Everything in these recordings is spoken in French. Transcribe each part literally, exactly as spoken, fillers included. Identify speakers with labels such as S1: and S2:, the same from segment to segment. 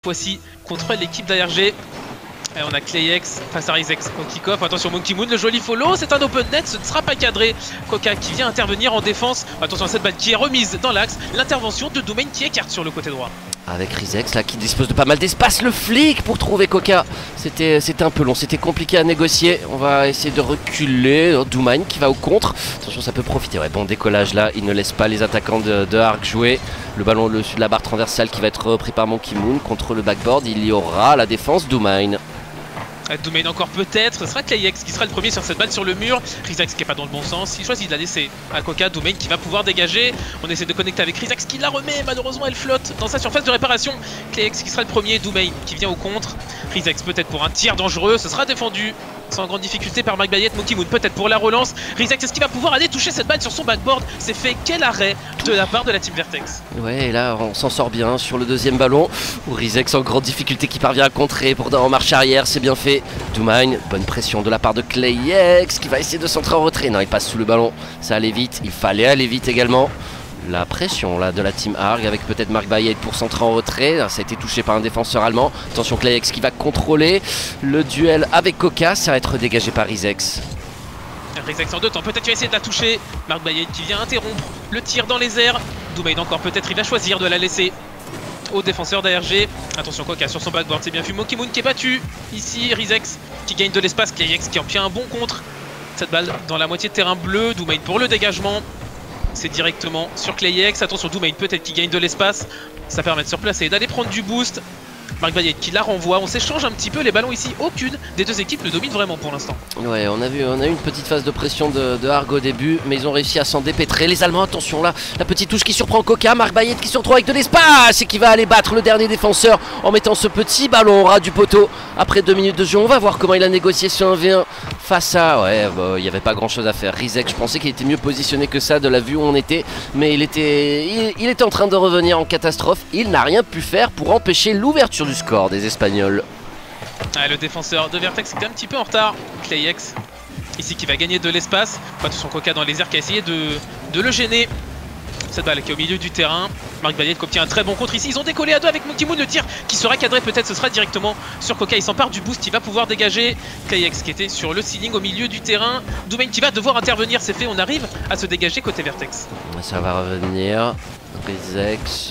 S1: fois-ci contre l'équipe d'A R G. Et on a Clayx face à Rizex au kick-off. Attention Monkey Moon, le joli follow, c'est un open net, ce ne sera pas cadré. Coca qui vient intervenir en défense. Attention à cette balle qui est remise dans l'axe. L'intervention de Domain qui écarte sur le côté droit.
S2: Avec Rizex là qui dispose de pas mal d'espace, le flic pour trouver Coca. C'était un peu long, c'était compliqué à négocier. On va essayer de reculer. Domain qui va au contre. Attention, ça peut profiter. Ouais, bon décollage là, il ne laisse pas les attaquants de, de Arc jouer. Le ballon au-dessus de la barre transversale qui va être repris par Monkey Moon contre le backboard. Il y aura la défense Domain.
S1: Domain encore peut-être, ce sera Clayx qui sera le premier sur cette balle sur le mur. Rizex qui est pas dans le bon sens, il choisit de la laisser à Coca. Domain qui va pouvoir dégager. On essaie de connecter avec Rizex qui la remet, malheureusement elle flotte dans sa surface de réparation. Clayx qui sera le premier, Domain qui vient au contre. Rizex peut-être pour un tir dangereux, ce sera défendu sans grande difficulté par Mark Bayet. Monkey Moon peut-être pour la relance. Rizex est-ce qu'il va pouvoir aller toucher cette balle sur son backboard? C'est fait, quel arrêt de la part de la team Vertex.
S2: Ouais, et là on s'en sort bien sur le deuxième ballon où Rizex en grande difficulté qui parvient à contrer pour en marche arrière, c'est bien fait. Domain, bonne pression de la part de Clayx qui va essayer de centrer en retrait. Non, il passe sous le ballon, ça allait vite, il fallait aller vite également. La pression là de la team Arg avec peut-être Mark Bayet pour centrer en retrait. Ça a été touché par un défenseur allemand. Attention Clayx qui va contrôler le duel avec Coca. Ça va être dégagé par Rizex.
S1: Rizex en deux temps, peut-être qu'il va essayer de la toucher. Mark Bayet qui vient interrompre le tir dans les airs. Domain encore peut-être il va choisir de la laisser au défenseur d'A R G. Attention Coca sur son backboard, c'est bien vu. Monkey Moon qui est battu. Ici Rizex qui gagne de l'espace. Clayx qui obtient un bon contre. Cette balle dans la moitié de terrain bleu. Domain pour le dégagement. C'est directement sur Clayx. Attention Domain peut-être qui gagne de l'espace. Ça permet de se replacer et d'aller prendre du boost. Mark Bayet qui la renvoie. On s'échange un petit peu les ballons ici. Aucune des deux équipes ne domine vraiment pour l'instant.
S2: Ouais, on a vu, on a eu une petite phase de pression de, de Arg au début, mais ils ont réussi à s'en dépêtrer. Les Allemands, attention là, la petite touche qui surprend Coca. Mark Bayet qui se retrouve avec de l'espace et qui va aller battre le dernier défenseur en mettant ce petit ballon au ras du poteau. Après deux minutes de jeu, on va voir comment il a négocié ce un v un face à... Ouais, bah, il n'y avait pas grand chose à faire. Rizex, je pensais qu'il était mieux positionné que ça de la vue où on était, mais il était, il, il était en train de revenir en catastrophe. Il n'a rien pu faire pour empêcher l'ouverture du score des Espagnols.
S1: Ah, le défenseur de Vertex était un petit peu en retard. Clayx ici qui va gagner de l'espace. Attention Coca dans les airs qui a essayé de, de le gêner. Cette balle qui est au milieu du terrain. Mark Bayet qui obtient un très bon contre ici. Ils ont décollé à deux avec Monkey Moon. Le tir qui sera cadré peut-être, ce sera directement sur Coca. Il s'empare du boost, il va pouvoir dégager. Clayx qui était sur le ceiling au milieu du terrain. Domain qui va devoir intervenir, c'est fait. On arrive à se dégager côté Vertex.
S2: Ça va revenir. Rizex,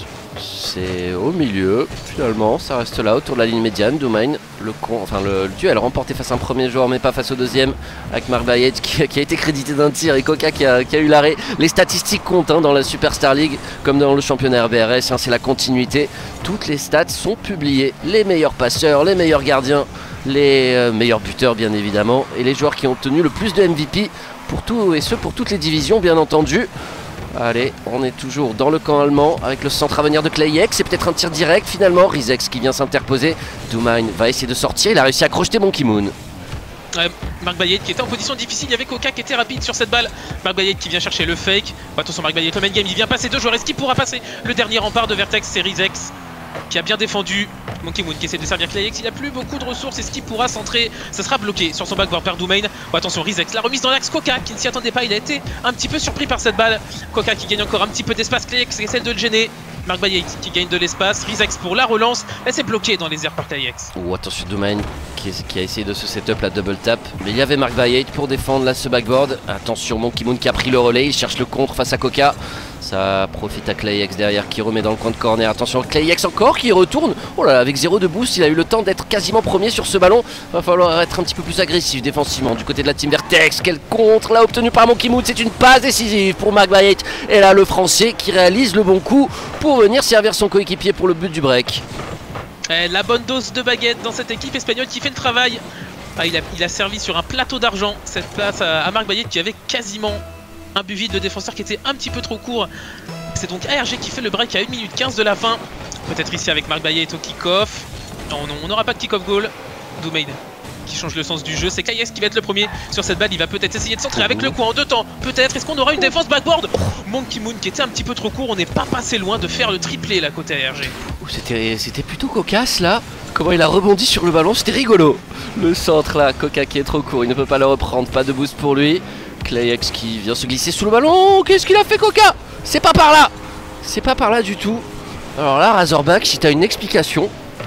S2: c'est au milieu finalement, ça reste là autour de la ligne médiane. Domain, le, con, enfin, le, le duel remporté face à un premier joueur mais pas face au deuxième avec Mark Bayet qui, qui a été crédité d'un tir et Coca qui a, qui a eu l'arrêt. Les statistiques comptent hein, dans la Superstar League comme dans le championnat R B R S, hein, c'est la continuité. Toutes les stats sont publiées, les meilleurs passeurs, les meilleurs gardiens, les euh, meilleurs buteurs bien évidemment et les joueurs qui ont obtenu le plus de M V P pour tout et ce pour toutes les divisions bien entendu. Allez, on est toujours dans le camp allemand avec le centre à venir de Clayx. C'est peut-être un tir direct finalement. Rizex qui vient s'interposer. Domain va essayer de sortir. Il a réussi à crocheter Monkey Moon.
S1: Ouais, Mark Bayet qui était en position difficile. Il y avait Coca qui était rapide sur cette balle. Mark Bayet qui vient chercher le fake. Attention Mark Bayet, le main game. Il vient passer deux joueurs. Est-ce qu'il pourra passer le dernier rempart de Vertex? C'est Rizex qui a bien défendu. Monkey Moon qui essaie de servir Clayx. Il n'a plus beaucoup de ressources. Est-ce qu'il pourra centrer? Ça sera bloqué sur son backboard par Domain. Oh, attention Rizex, la remise dans l'axe. Coca qui ne s'y attendait pas. Il a été un petit peu surpris par cette balle. Coca qui gagne encore un petit peu d'espace. Clayx qui essaie de le gêner. Mark Bayet qui gagne de l'espace. Rizex pour la relance. Elle s'est bloquée dans les airs par Clayx.
S2: Oh, attention Domain qui, qui a essayé de se setup la double tap. Mais il y avait Mark Bayet pour défendre là ce backboard. Attention Monkey Moon qui a pris le relais. Il cherche le contre face à Coca. Ça profite à Clayx derrière qui remet dans le coin de corner. Attention Clayx encore qui retourne. Oh là là, avec zéro de boost, il a eu le temps d'être quasiment premier sur ce ballon. Va falloir être un petit peu plus agressif défensivement du côté de la team Vertex. Quel contre là obtenu par Monkey Moon. C'est une passe décisive pour Mark Bayet. Et là le français qui réalise le bon coup pour venir servir son coéquipier pour le but du break.
S1: Et la bonne dose de baguette dans cette équipe espagnole qui fait le travail. Ah, il, a, il a servi sur un plateau d'argent cette place à, à Mark Bayet qui avait quasiment un but vide de défenseur qui était un petit peu trop court. C'est donc A R G qui fait le break à une minute quinze de la fin. Peut-être ici avec Mark Bayet au kick-off. Non, non, on n'aura pas de kick-off goal. Domain qui change le sens du jeu. C'est Clayx qui va être le premier sur cette balle. Il va peut-être essayer de centrer avec le coup en deux temps. Peut-être. Est-ce qu'on aura une défense backboard? Monkey Moon qui était un petit peu trop court. On n'est pas passé loin de faire le triplé là côté A R G.
S2: C'était plutôt cocasse là. Comment il a rebondi sur le ballon, c'était rigolo. Le centre là, Coca qui est trop court. Il ne peut pas le reprendre. Pas de boost pour lui. Clayx qui vient se glisser sous le ballon. Qu'est-ce qu'il a fait Coca? C'est pas par là. C'est pas par là du tout. Alors là Razorback, si t'as une explication.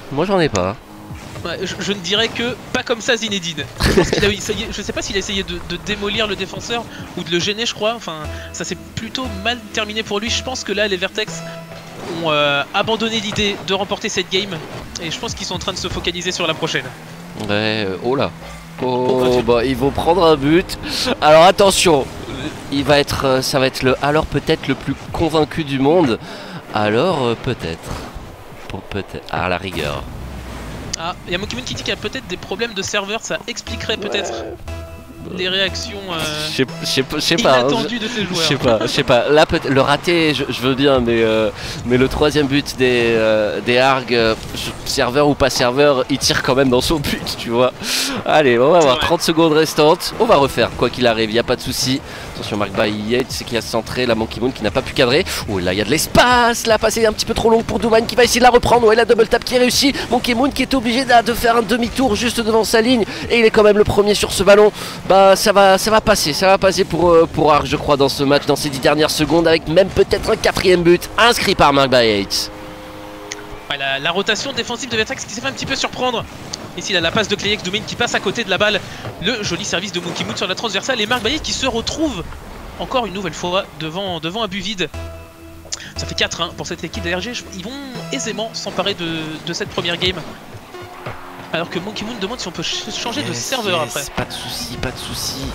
S2: Moi j'en ai pas.
S1: Ouais, je, je ne dirais que pas comme ça Zinedine. Je pense qu'il a essayé, je sais pas s'il a essayé de, de démolir le défenseur ou de le gêner, je crois. Enfin, ça s'est plutôt mal terminé pour lui. Je pense que là, les Vertex ont euh, abandonné l'idée de remporter cette game et je pense qu'ils sont en train de se focaliser sur la prochaine.
S2: Ouais, euh, oh là. Oh, bah ils vont prendre un but. Alors attention, il va être, euh, ça va être le alors peut-être le plus convaincu du monde. Alors euh, peut-être, pour peut-être à la rigueur.
S1: Ah, il y a Monkey Moon qui dit qu'il y a peut-être des problèmes de serveur, ça expliquerait peut-être ouais. les réactions euh,
S2: je sais pas,
S1: inattendues
S2: hein,
S1: de ces joueurs.
S2: Je sais pas, je sais pas. Là, peut le raté, je, je veux bien, mais, euh, mais le troisième but des, euh, des Arg, euh, serveur ou pas serveur, il tire quand même dans son but, tu vois. Allez, on va avoir trente secondes restantes. On va refaire, quoi qu'il arrive, il n'y a pas de souci. Attention, Mark Bayet, c'est qui a centré la Monkey Moon qui n'a pas pu cadrer. Oh là, il y a de l'espace. La passe est un petit peu trop longue pour Douman qui va essayer de la reprendre. Ouais, la double tap qui est réussie. Monkey Moon qui est obligé de, de faire un demi-tour juste devant sa ligne. Et il est quand même le premier sur ce ballon. Bah, ça va, ça va passer. Ça va passer pour, euh, pour Arg, je crois, dans ce match, dans ces dix dernières secondes. Avec même peut-être un quatrième but inscrit par Mark Bayet.
S1: Ouais, la, la rotation défensive de Vertex qui s'est fait un petit peu surprendre. Ici, il a la passe de Cleyex Doumain qui passe à côté de la balle. Le joli service de Monkey Moon sur la transversale. Et Mark Bayet qui se retrouve encore une nouvelle fois devant, devant un but vide. Ça fait quatre hein, pour cette équipe d'A R G. Ils vont aisément s'emparer de, de cette première game. Alors que Monkey Moon demande si on peut ch changer yes, de serveur yes, après.
S2: Pas de soucis, pas de soucis.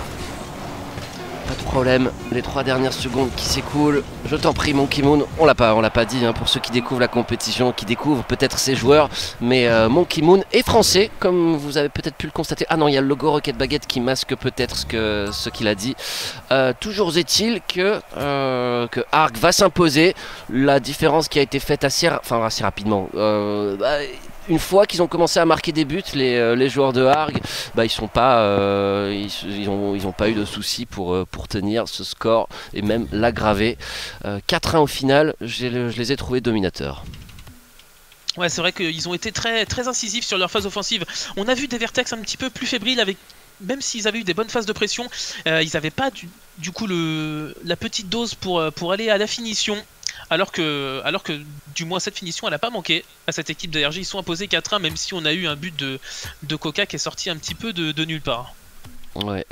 S2: Pas de problème, les trois dernières secondes qui s'écoulent. Je t'en prie Monkey Moon, on l'a pas, on l'a pas dit hein, pour ceux qui découvrent la compétition, qui découvrent peut-être ses joueurs, mais euh, Monkey Moon est français, comme vous avez peut-être pu le constater. Ah non, il y a le logo Rocket Baguette qui masque peut-être ce que ce qu'il a dit. Euh, toujours est-il que euh, que Arg va s'imposer. La différence qui a été faite assez, enfin assez rapidement. Euh, bah, Une fois qu'ils ont commencé à marquer des buts, les, euh, les joueurs de Arg, bah, ils sont pas, euh, ils, ils, ont, ils ont pas eu de soucis pour, euh, pour tenir ce score et même l'aggraver. Euh, quatre un au final, je les ai trouvés dominateurs.
S1: Ouais, c'est vrai qu'ils ont été très, très incisifs sur leur phase offensive. On a vu des Vertex un petit peu plus fébriles avec... Même s'ils avaient eu des bonnes phases de pression, euh, ils n'avaient pas du, du coup le, la petite dose pour, pour aller à la finition. Alors que, alors que du moins cette finition elle n'a pas manqué à cette équipe d'A R G. Ils sont imposés quatre un même si on a eu un but de, de Coca qui est sorti un petit peu de, de nulle part.
S2: Ouais,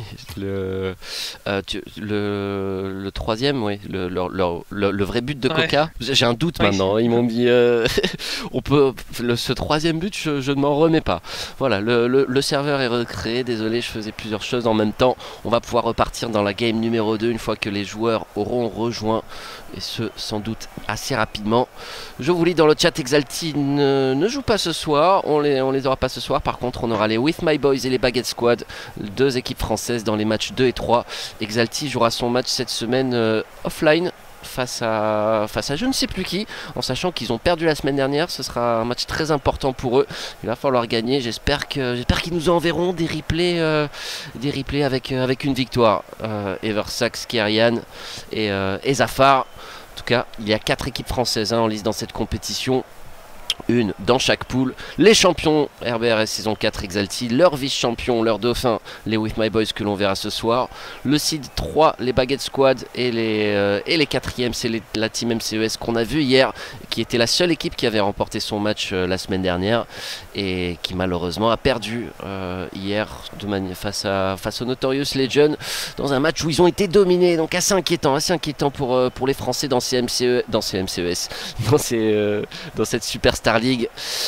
S2: le, euh, tu, le, le troisième, oui, le, le, le, le vrai but de Coca, ouais. J'ai un doute ouais. Maintenant, ils m'ont dit, euh, on peut, le, ce troisième but, je, je ne m'en remets pas. Voilà, le, le, le serveur est recréé, désolé, je faisais plusieurs choses en même temps. On va pouvoir repartir dans la game numéro deux une fois que les joueurs auront rejoint, et ce, sans doute, assez rapidement. Je vous lis dans le chat, Exalty ne, ne joue pas ce soir, on les, on les aura pas ce soir, par contre on aura les With My Boys et les Baguette Squad, deux équipes françaises dans les matchs deux et trois. Exalty jouera son match cette semaine euh, offline face à, face à je ne sais plus qui, en sachant qu'ils ont perdu la semaine dernière. Ce sera un match très important pour eux. Il va falloir gagner. J'espère que j'espère qu'ils nous enverront des replays, euh, des replays avec, euh, avec une victoire. Euh, Eversax, Kerian et, euh, et Zafar. En tout cas, il y a quatre équipes françaises hein, en lice dans cette compétition. Une dans chaque poule. Les champions R B R S saison quatre Exalty, leurs vice-champions, leurs dauphins, les With My Boys que l'on verra ce soir. Le Seed trois, les Baguette Squad et les, euh, et les quatrièmes, c'est la team M C E S qu'on a vu hier, qui était la seule équipe qui avait remporté son match euh, la semaine dernière et qui malheureusement a perdu euh, hier de face, à, face aux Notorious Legion dans un match où ils ont été dominés. Donc assez inquiétant, assez inquiétant pour, euh, pour les Français dans ces M C E, dans ces M C E S, dans, ces, euh, dans cette Superstar League.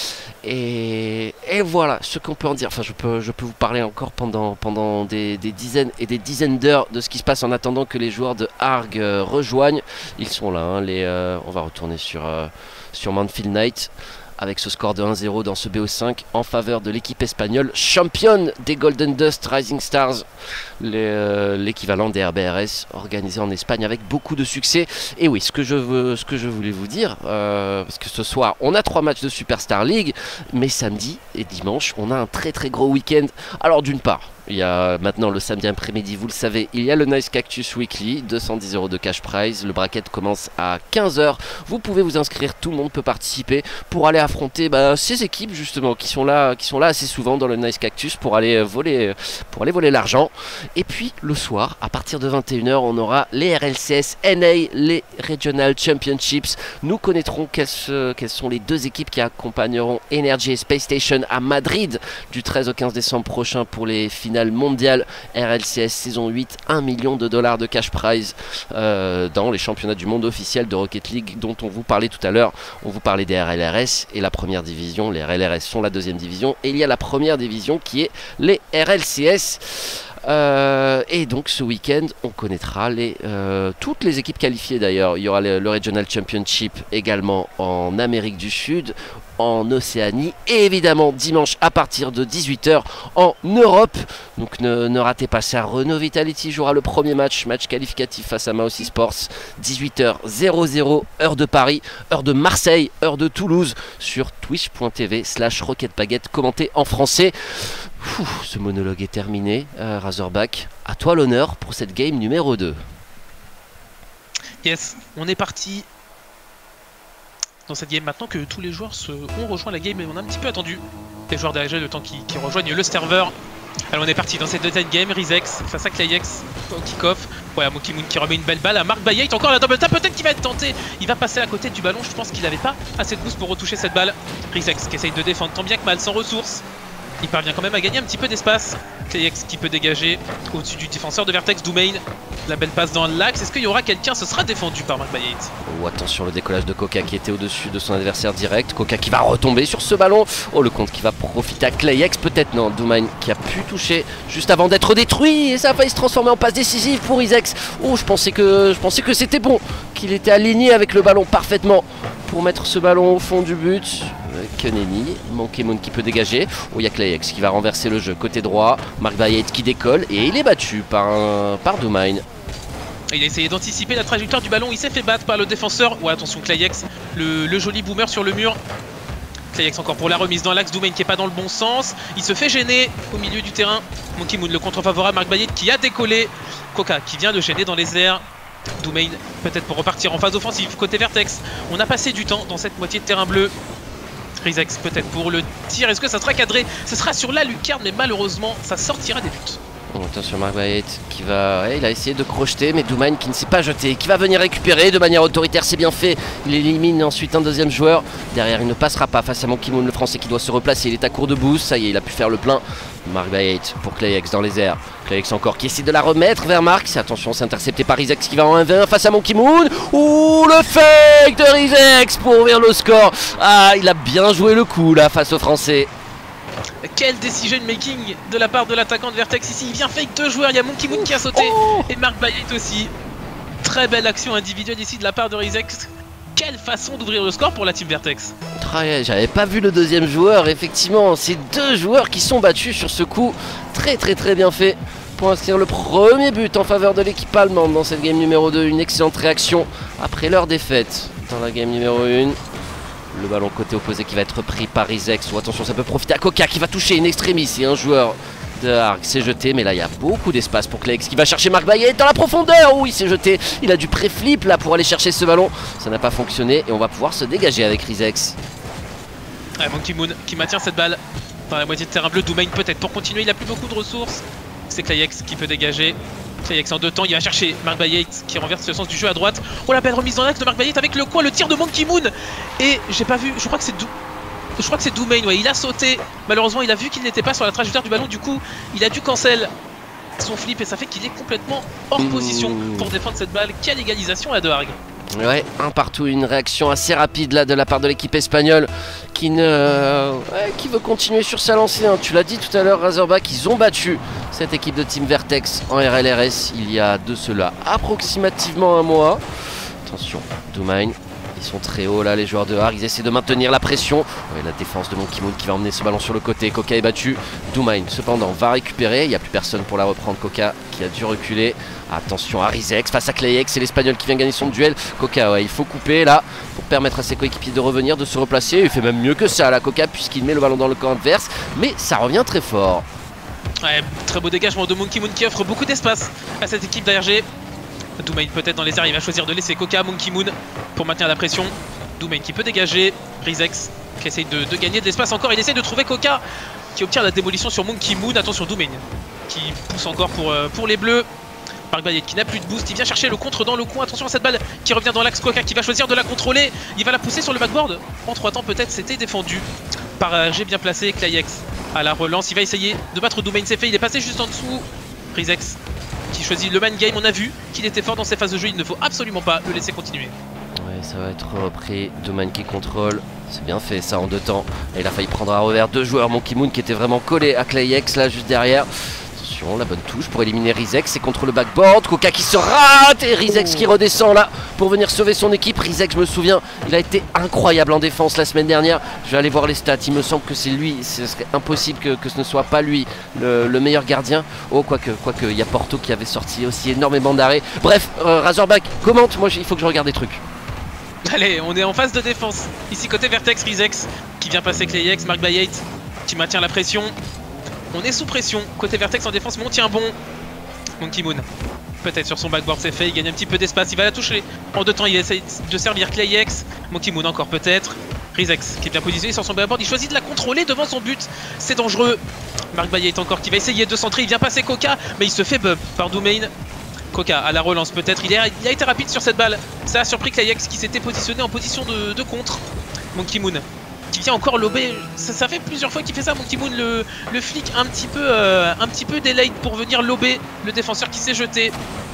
S2: Et, et voilà ce qu'on peut en dire. Enfin, je peux, je peux vous parler encore pendant, pendant des, des dizaines et des dizaines d'heures de ce qui se passe en attendant que les joueurs de Arg euh, rejoignent. Ils sont là, hein, les, euh, on va retourner sur, euh, sur Manfield Knight avec ce score de un zéro dans ce B O cinq en faveur de l'équipe espagnole, championne des Golden Dust Rising Stars, l'équivalent euh, des R B R S organisé en Espagne avec beaucoup de succès. Et oui, ce que je, veux, ce que je voulais vous dire, euh, parce que ce soir on a trois matchs de Superstar League, mais samedi et dimanche on a un très très gros week-end. Alors d'une part, Il y a maintenant le samedi après-midi, vous le savez, il y a le Nice Cactus Weekly, deux cent dix euros de cash prize. Le bracket commence à quinze heures. Vous pouvez vous inscrire, tout le monde peut participer pour aller affronter bah, ces équipes justement qui sont là, qui sont là assez souvent dans le Nice Cactus pour aller voler, pour aller voler l'argent. Et puis le soir, à partir de vingt et une heures, on aura les R L C S N A, les Regional Championships. Nous connaîtrons quelles, quelles sont les deux équipes qui accompagneront Energy et Space Station à Madrid du treize au quinze décembre prochain pour les finales mondiale R L C S saison huit, un million de dollars de cash prize euh, dans les championnats du monde officiels de Rocket League dont on vous parlait tout à l'heure. On vous parlait des R L R S et la première division. Les R L R S sont la deuxième division et il y a la première division qui est les R L C S. Euh, et donc ce week-end on connaîtra les, euh, toutes les équipes qualifiées d'ailleurs. Il y aura le, le Regional Championship également en Amérique du Sud, en Océanie et évidemment dimanche à partir de dix-huit heures en Europe. Donc ne, ne ratez pas ça. Renault Vitality jouera le premier match, match qualificatif face à Maosi Sports, dix-huit heures heure de Paris, heure de Marseille, heure de Toulouse sur twitch point tv slash rocketbaguette commenté en français. Ouh, ce monologue est terminé. euh, Razorback, à toi l'honneur pour cette game numéro deux.
S1: Yes, on est parti dans cette game maintenant que tous les joueurs se ont rejoint la game et on a un petit peu attendu les joueurs d'A G le temps qu'ils qui rejoignent le serveur. Alors on est parti dans cette deuxième game, Rizex face à Clayx au kick-off. Ouais, Monkey Moon qui remet une belle balle à Mark Bayet, encore la double tap, peut-être qu'il va être tenté. Il va passer à côté du ballon, je pense qu'il n'avait pas assez de boost pour retoucher cette balle. Rizex qui essaye de défendre tant bien que mal, sans ressources. Il parvient quand même à gagner un petit peu d'espace. Clayx qui peut dégager au-dessus du défenseur de Vertex, Doumain. La belle passe dans l'axe. Est-ce qu'il y aura quelqu'un? Ce sera défendu par Mark Bayet.
S2: Oh, attention, le décollage de Coca qui était au-dessus de son adversaire direct. Coca qui va retomber sur ce ballon. Oh, le compte qui va profiter à Clayx. Peut-être non. Doumain qui a pu toucher juste avant d'être détruit. Et ça a failli se transformer en passe décisive pour Rizex. Oh, je pensais que, je pensais que c'était bon. Qu'il était aligné avec le ballon parfaitement pour mettre ce ballon au fond du but. Keneni, Monkey Moon qui peut dégager. Oh, il y a Clayx qui va renverser le jeu côté droit. Mark Bayet qui décolle et il est battu par, un, par Doumain.
S1: Il a essayé d'anticiper la trajectoire du ballon, il s'est fait battre par le défenseur. Ouais, attention, Clayx, le, le joli boomer sur le mur. Clayx encore pour la remise dans l'axe, Doumain qui est pas dans le bon sens. Il se fait gêner au milieu du terrain. Monkey Moon le contre favorable, Mark Bayet qui a décollé. Coca qui vient le gêner dans les airs. Doumain peut-être pour repartir en phase offensive côté Vertex. On a passé du temps dans cette moitié de terrain bleu. Rizex peut-être pour le tir, est-ce que ça sera cadré? Ce sera sur la lucarne mais malheureusement ça sortira des buts.
S2: Oh, attention, Mark Bayet qui va... Ouais, il a essayé de crocheter mais Doumain qui ne s'est pas jeté, qui va venir récupérer de manière autoritaire, c'est bien fait. Il élimine ensuite un deuxième joueur. Derrière il ne passera pas face à Monkey Moon, le français qui doit se replacer, il est à court de boost, ça y est, il a pu faire le plein. Mark Bayet pour Clayx dans les airs. Clayx encore qui essaie de la remettre vers Mark. Attention, c'est intercepté par Rizex qui va en un v un face à Monkey Moon. Ouh, le fake de Rizex pour ouvrir le score. Ah, il a bien joué le coup là face au français.
S1: Quel decision making de la part de l'attaquant de Vertex ici. Il vient fake deux joueurs, il y a Monkey Moon qui a sauté
S2: oh
S1: et Mark Bayet aussi. Très belle action individuelle ici de la part de Rizex. Quelle façon d'ouvrir le score pour la team Vertex.
S2: J'avais pas vu le deuxième joueur, effectivement, c'est deux joueurs qui sont battus sur ce coup. Très très très bien fait pour inscrire le premier but en faveur de l'équipe allemande dans cette game numéro deux. Une excellente réaction après leur défaite dans la game numéro un. Le ballon côté opposé qui va être pris par Rizex. Ou attention, ça peut profiter à Coca qui va toucher une extremis et un joueur de Arc s'est jeté, mais là il y a beaucoup d'espace pour Clayx qui va chercher Mark Bayet dans la profondeur. Oui, il s'est jeté, il a dû pré-flip là pour aller chercher ce ballon. Ça n'a pas fonctionné et on va pouvoir se dégager avec Rizex.
S1: Ouais, Monkey Moon qui maintient cette balle dans la moitié de terrain bleu. Doumain peut-être pour continuer, il a plus beaucoup de ressources. C'est Clayx qui peut dégager. Clayx en deux temps, il va chercher Mark Bayet qui renverse le sens du jeu à droite. Oh, la belle remise dans l'axe de Mark Bayet avec le coin, le tir de Monkey Moon. Et j'ai pas vu, je crois que c'est Dou... Je crois que c'est Doumain, ouais, il a sauté. Malheureusement, il a vu qu'il n'était pas sur la trajectoire du ballon. Du coup, il a dû cancel son flip et ça fait qu'il est complètement hors position pour défendre cette balle. Quelle égalisation là de Harg.
S2: Ouais, un partout, une réaction assez rapide là de la part de l'équipe espagnole qui ne, ouais, qui veut continuer sur sa lancée. Hein. Tu l'as dit tout à l'heure, Razorback, ils ont battu cette équipe de Team Vertex en R L R S il y a de cela approximativement un mois. Attention, Doumain. Ils sont très hauts là les joueurs de Harg, ils essaient de maintenir la pression. Ouais, la défense de Monkey Moon qui va emmener ce ballon sur le côté. Coca est battu, Doumain cependant va récupérer. Il n'y a plus personne pour la reprendre. Coca qui a dû reculer. Attention à Rizex face à Clayx, c'est l'Espagnol qui vient gagner son duel. Coca, ouais, il faut couper là pour permettre à ses coéquipiers de revenir, de se replacer. Il fait même mieux que ça là Coca puisqu'il met le ballon dans le camp adverse. Mais ça revient très fort.
S1: Ouais, très beau dégagement de Monkey Moon qui offre beaucoup d'espace à cette équipe d'A R G. Doumain peut-être dans les airs, il va choisir de laisser Coca, Monkey Moon pour maintenir la pression. Doumain qui peut dégager, Rizex qui essaye de, de gagner de l'espace encore, il essaye de trouver Coca qui obtient la démolition sur Monkey Moon. Attention Doumain qui pousse encore pour, euh, pour les bleus. Marc Bayet qui n'a plus de boost, il vient chercher le contre dans le coin. Attention à cette balle qui revient dans l'axe. Coca qui va choisir de la contrôler, il va la pousser sur le backboard. En trois temps peut-être, c'était défendu par A R G bien placé. Clayex à la relance, il va essayer de battre Doumain, c'est fait, il est passé juste en dessous. Rizex qui choisit le man game, on a vu qu'il était fort dans ces phases de jeu, il ne faut absolument pas le laisser continuer.
S2: Ouais, ça va être repris, Doumain qui contrôle, c'est bien fait ça en deux temps. Et il a failli prendre à revers deux joueurs, Monkey Moon qui était vraiment collé à Clayex là juste derrière. Attention, la bonne touche pour éliminer Rizex, c'est contre le backboard, Coca qui se rate et Rizex oh. qui redescend là pour venir sauver son équipe. Rizex, je me souviens, il a été incroyable en défense la semaine dernière. Je vais aller voir les stats, il me semble que c'est lui, ce serait impossible que, que ce ne soit pas lui le, le meilleur gardien. Oh, quoique, quoique, il y a Porto qui avait sorti aussi énormément d'arrêts. Bref, euh, Razorback, commente, moi il faut que je regarde des trucs.
S1: Allez, on est en phase de défense. Ici côté Vertex, Rizex qui vient passer Clayex, Marc Bayet qui maintient la pression. On est sous pression, côté Vertex en défense, mais on tient bon. Monkey Moon, peut-être sur son backboard, c'est fait, il gagne un petit peu d'espace, il va la toucher. En deux temps, il essaye de servir Clayex. Monkey Moon encore peut-être. Rizex qui est bien positionné sur son backboard, il choisit de la contrôler devant son but. C'est dangereux. Marc Bayet encore qui va essayer de centrer, il vient passer Coca, mais il se fait bump par Doumain. Coca à la relance peut-être, il, il a été rapide sur cette balle. Ça a surpris Clayex qui s'était positionné en position de, de contre. Monkey Moon qui vient encore lober, ça, ça fait plusieurs fois qu'il fait ça, Monkey Moon, le, le flic un petit peu euh, un petit peu delayed pour venir lober le défenseur qui s'est jeté.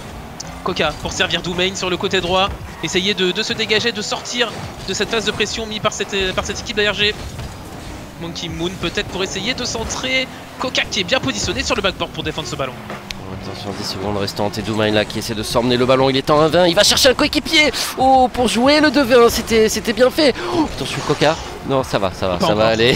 S1: Coca pour servir Doumain sur le côté droit, essayer de, de se dégager, de sortir de cette phase de pression mise par cette, par cette équipe d'A R G. Monkey Moon peut-être pour essayer de centrer. Coca qui est bien positionné sur le backboard pour défendre ce ballon.
S2: Attention, dix secondes restantes et Doumain là qui essaie de s'emmener le ballon, il est en un vingt, il va chercher un coéquipier. Oh, pour jouer le deux vingt, c'était bien fait. Oh, attention Coca, non ça va, ça va, pas ça encore. va aller.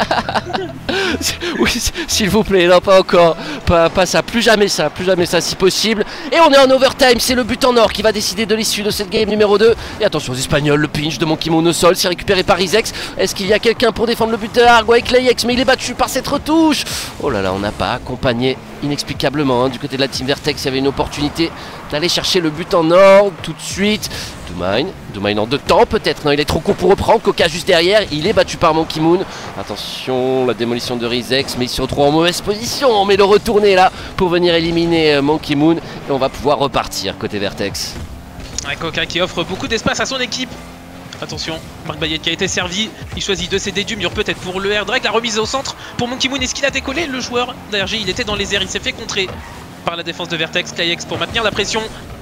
S2: Oui, s'il vous plaît, non pas encore, pas, pas ça, plus jamais ça, plus jamais ça si possible. Et on est en overtime, c'est le but en or qui va décider de l'issue de cette game numéro deux. Et attention aux Espagnols, le pinch de Monkey Moon au sol, c'est récupéré par Rizex. Est-ce qu'il y a quelqu'un pour défendre le but de Argo avec Clayex, mais il est battu par cette retouche. Oh là là, on n'a pas accompagné inexplicablement hein, du côté de la team Vertex, il y avait une opportunité d'aller chercher le but en or tout de suite. Doumain, Doumain en deux temps peut-être, non il est trop court pour reprendre, Coca juste derrière, il est battu par Monkey Moon. Attention, la démolition de Rizex, mais il se retrouve en mauvaise position, mais le retourner là pour venir éliminer Monkey Moon et on va pouvoir repartir côté Vertex.
S1: Ouais, Coca qui offre beaucoup d'espace à son équipe. Attention, Marc Bayet qui a été servi, il choisit de céder du mur peut-être pour le air drag, la remise au centre pour Monkey Moon. Est-ce qu'il a décollé? Le joueur d'A R G, il était dans les airs, il s'est fait contrer par la défense de Vertex. Clayex pour maintenir la pression,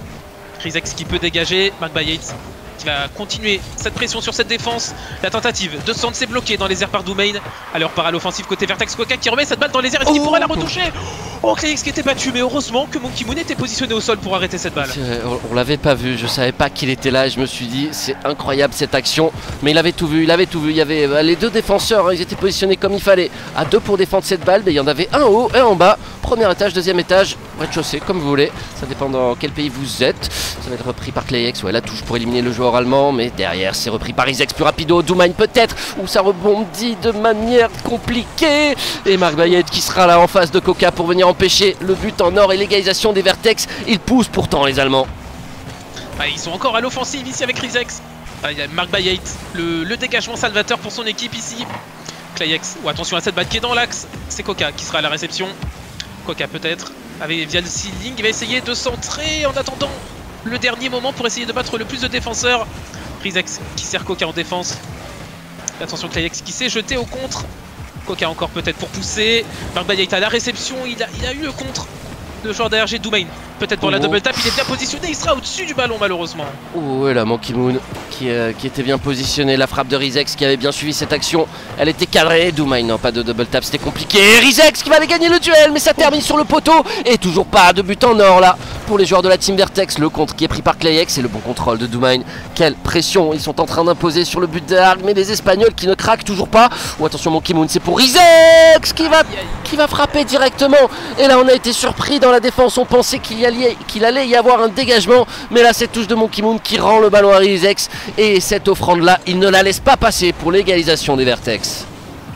S1: Rizex qui peut dégager, Marc Bayet qui va continuer cette pression sur cette défense. La tentative de centre s'est bloquée dans les airs par Doumain. Alors part à l'offensive côté Vertex, Coca qui remet cette balle dans les airs, est-ce qu'il oh pourrait la retoucher? Oh, Clayex qui était battu, mais heureusement que Monkey Moon était positionné au sol pour arrêter cette balle.
S2: On, on l'avait pas vu, je savais pas qu'il était là et je me suis dit c'est incroyable cette action. Mais il avait tout vu, il avait tout vu. Il y avait euh, les deux défenseurs, hein, ils étaient positionnés comme il fallait. À deux pour défendre cette balle, mais il y en avait un en haut et un en bas. Premier étage, deuxième étage, rez-de-chaussée, comme vous voulez. Ça dépend dans quel pays vous êtes. Ça va être repris par Clayex, ouais, la touche pour éliminer le joueur allemand. Mais derrière, c'est repris par Rizex plus rapido. Doumain peut-être, où ça rebondit de manière compliquée. Et Marc Bayet qui sera là en face de Coca pour venir empêcher le but en or et l'égalisation des Vertex. Ils poussent pourtant les Allemands.
S1: Ah, ils sont encore à l'offensive ici avec Rizex. Ah, il y a Marc Bayet, le, le dégagement salvateur pour son équipe ici. Clayex, ou oh, attention à cette balle qui est dans l'axe. C'est Coca qui sera à la réception. Coca peut-être, avec via le ceiling, il va essayer de centrer en attendant le dernier moment pour essayer de battre le plus de défenseurs. Rizex qui sert Coca en défense. Attention Clayex qui s'est jeté au contre. Coca encore peut-être pour pousser. Marc Bayet à la réception, il a, il a eu le contre. Le joueur d'A R G, Doumain, peut-être pour oh la double tap, il est bien positionné, il sera au-dessus du ballon malheureusement.
S2: Oh ouais, là Monkey Moon qui, euh, qui était bien positionné, la frappe de Rizex qui avait bien suivi cette action, elle était cadrée. Doumain, non pas de double tap, c'était compliqué. Rizex qui va aller gagner le duel, mais ça termine sur le poteau et toujours pas de but en or là pour les joueurs de la team Vertex. Le contre qui est pris par Clayex et le bon contrôle de Doumain. Quelle pression ils sont en train d'imposer sur le but de Arg, mais les Espagnols qui ne craquent toujours pas. Oh attention Monkey Moon, c'est pour Rizex qui va, qui va frapper directement. Et là on a été surpris dans la défense, on pensait qu'il y allait, qu'il allait y avoir un dégagement, mais là cette touche de Monkey Moon qui rend le ballon à Rizex et cette offrande là, il ne la laisse pas passer pour l'égalisation des Vertex.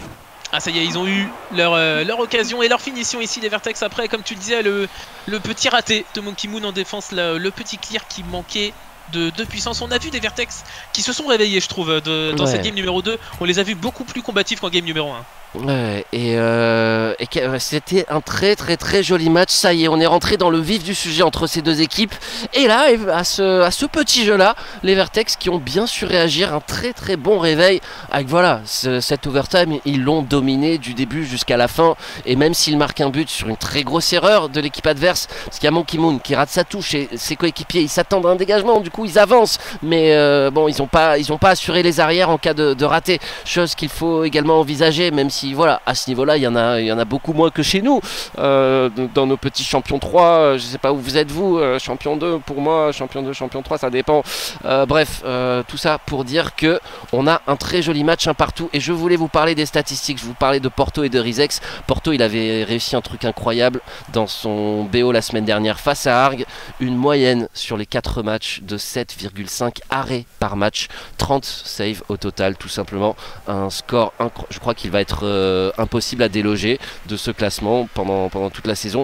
S1: Ah ça y est, ils ont eu leur, euh, leur occasion et leur finition ici les Vertex. Après comme tu le disais, le, le petit raté de Monkey Moon en défense, le, le petit clear qui manquait de, de puissance. On a vu des Vertex qui se sont réveillés je trouve de, dans ouais. cette game numéro deux. On les a vus beaucoup plus combatifs qu'en game numéro un.
S2: Ouais, et, euh, et c'était un très très très joli match. Ça y est, on est rentré dans le vif du sujet entre ces deux équipes. Et là, à ce, à ce petit jeu là, les Vertex qui ont bien su réagir, un très très bon réveil. Avec voilà, ce, cet overtime, ils l'ont dominé du début jusqu'à la fin. Et même s'ils marquent un but sur une très grosse erreur de l'équipe adverse, parce qu'il y a Monkey Moon qui rate sa touche et ses coéquipiers ils s'attendent à un dégagement, du coup ils avancent. Mais euh, bon, ils n'ont pas, ils ont pas assuré les arrières en cas de, de raté, chose qu'il faut également envisager, même si voilà, à ce niveau-là, il y en a, il y en a beaucoup moins que chez nous. Euh, dans nos petits champions trois, je sais pas où vous êtes vous, euh, champion deux pour moi, champion deux, champion trois, ça dépend. Euh, bref, euh, tout ça pour dire que on a un très joli match un partout. Et je voulais vous parler des statistiques. Je vous parlais de Porto et de Rizex. Porto, il avait réussi un truc incroyable dans son B O la semaine dernière face à Arg. Une moyenne sur les quatre matchs de sept virgule cinq arrêts par match, trente saves au total, tout simplement. Un score incroyable. Je crois qu'il va être euh, impossible à déloger de ce classement pendant, pendant toute la saison.